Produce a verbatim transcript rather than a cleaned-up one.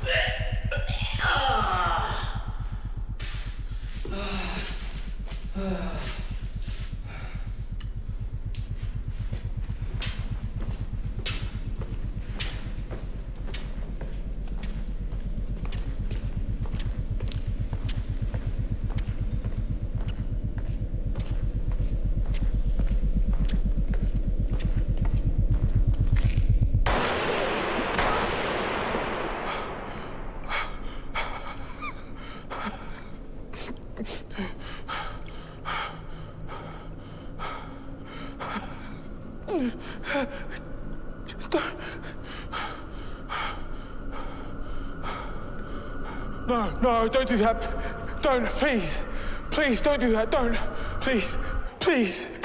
No, no, don't do that. Don't, please. Please, don't do that. Don't. Please, please.